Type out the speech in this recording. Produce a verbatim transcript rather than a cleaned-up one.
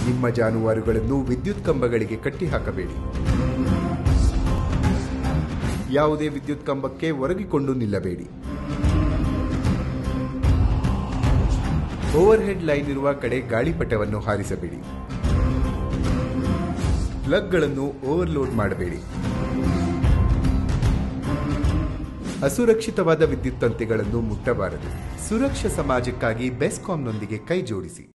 ನಿಮ್ಮ ಜಾನುವಾರುಗಳನ್ನು ವಿದ್ಯುತ್ ಕಂಬಗಳಿಗೆ ಕಟ್ಟಿಹಾಕಬೇಡಿ. ಯಾವುದೇ ವಿದ್ಯುತ್ ಕಂಬಕ್ಕೆ ಒರಗಿಕೊಂಡು ನಿಲ್ಲಬೇಡಿ. ಓವರ್ಹೆಡ್ ಲೈನ್ ಇರುವ ಕಡೆ ಗಾಳಿಪಟವನ್ನು ಹಾರಿಸಬೇಡಿ. ಪ್ಲಗ್ಗಳನ್ನು ಓವರ್ಲೋಡ್ ಮಾಡಬೇಡಿ. ಅಸುರಕ್ಷಿತವಾದ ವಿದ್ಯುತ್ ತಂತಿಗಳನ್ನು ಮುಟ್ಟಬಾರದು. ಸುರಕ್ಷಾ ಸಮಾಜಕ್ಕಾಗಿ ಬೆಸ್ಕಾಂನೊಂದಿಗೆ ಕೈ ಜೋಡಿಸಿ.